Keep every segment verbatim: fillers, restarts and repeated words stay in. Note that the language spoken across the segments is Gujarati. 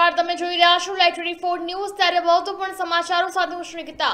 નમસ્કાર, તમે જોઈ રહ્યા છો લાઈવ ટ્વેન્ટી ફોર ન્યૂઝ। ત્યારે મહત્વપૂર્ણ સમાચારો સાથે હું શ્રીગીતા।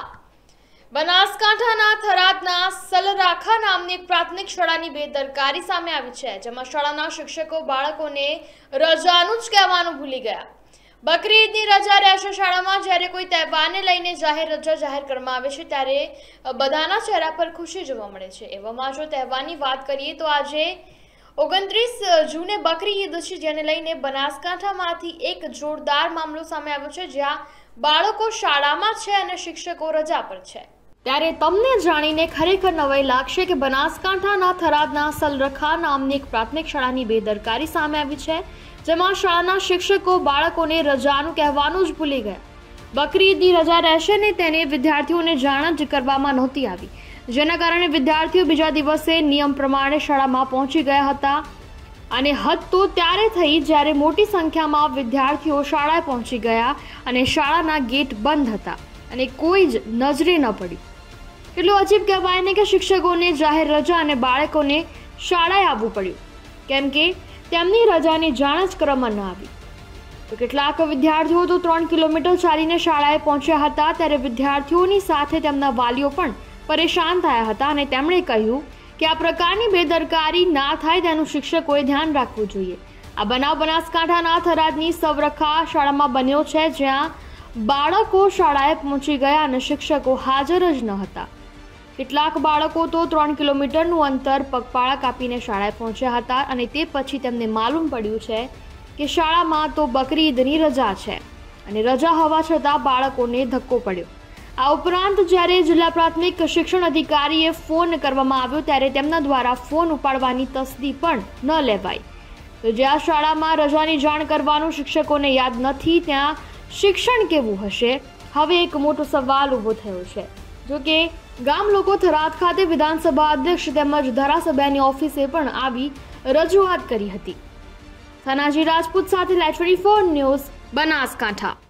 બનાસકાંઠાના થરાદના સલરાખા નામની એક પ્રાથમિક શાળાની બેદરકારી સામે આવી છે, જેમાં શાળાના શિક્ષકો બાળકોને રજાનું જ કહેવાનું ભૂલી ગયા। બકરી ઈદની રજા રહેશે શાળામાં। જ્યારે કોઈ તહેવારને લઈને જાહેર રજા જાહેર કરવામાં આવે છે ત્યારે બધાના ચહેરા પર ખુશી જોવા મળે છે। એવામાં જો તહેવારની વાત કરીએ તો આજે ઓગણત્રીસ જૂને બકરી ઈદ છે, જેને લઈને બનાસકાંઠામાંથી એક જોરદાર મામલો સામે આવ્યો છે, જ્યાં બાળકો શાળામાં છે અને શિક્ષકો રજા પર છે। ત્યારે તમને જાણીને ખરેખર નવાઈ લાગશે કે બનાસકાંઠાના થરાદના સલરખા નામની એક પ્રાથમિક શાળાની બેદરકારી સામે આવી છે, જેમાં શાળાના શિક્ષકો બાળકોને રજાનું કહેવાનું જ ભૂલી ગયા। બકરી ઈદની રજા રહેશે ને તેને વિદ્યાર્થીઓને જાણ જ કરવામાં નહોતી આવી, જેના કારણે વિદ્યાર્થીઓ બીજા દિવસે નિયમ પ્રમાણે શાળામાં પહોંચી ગયા હતા। અને હદ તો ત્યારે થઈ જ્યારે મોટી સંખ્યામાં વિદ્યાર્થીઓ શાળાએ પહોંચી ગયા અને શાળાના ગેટ બંધ હતા અને કોઈ જ નજરે ન પડ્યું। કેટલું અજીબ કહેવાય ને કે શિક્ષકોને જાહેર રજા અને બાળકોને શાળાએ આવવું પડ્યું, કેમ કે તેમની રજાની જાણ જ કરવામાં ન આવી। તો કેટલાક વિદ્યાર્થીઓ તો ત્રણ કિલોમીટર ચાલીને શાળાએ પહોંચ્યા હતા, ત્યારે વિદ્યાર્થીઓની સાથે તેમના વાલીઓ પણ પરેશાન થયા હતા અને તેમણે કહ્યું કે આ પ્રકારની બેદરકારી ના થાય તેનું શિક્ષકોએ ધ્યાન રાખવું જોઈએ। આ બનાવ બનાસકાંઠાના થરાદની સલરખા શાળામાં બન્યો છે, જ્યાં બાળકો શાળાએ પહોંચી ગયા અને શિક્ષકો હાજર જ ન હતા। કેટલાક બાળકો તો ત્રણ કિલોમીટરનું અંતર પગપાળા કાપીને શાળાએ પહોંચ્યા હતા અને તે પછી તેમને માલુમ પડ્યું છે કે શાળામાં તો બકરી ઈદની રજા છે અને રજા હોવા છતાં બાળકોને ધક્કો પડ્યો। આ ઉપરાંત જ્યારે જિલ્લા પ્રાથમિક શિક્ષણ અધિકારીએ ફોન કરવામાં આવ્યો ત્યારે તેમના દ્વારા ફોન ઉપાડવાની તસ્દી પણ ન લેવાઈ। તો જ્યાં શાળામાં રજાની જાણ કરવાનું શિક્ષકોને યાદ નથી, ત્યાં શિક્ષણ કેવું હશે? હવે એક મોટો સવાલ ઊભો થયો છે। જો કે ગામ લોકો થરાદ ખાતે વિધાનસભા અધ્યક્ષ તેમજ ધારાસભ્યની ઓફિસે પણ આવી રજૂઆત કરી હતી। થનાજી રાજપૂત સાથે live twenty four news, Banaskantha.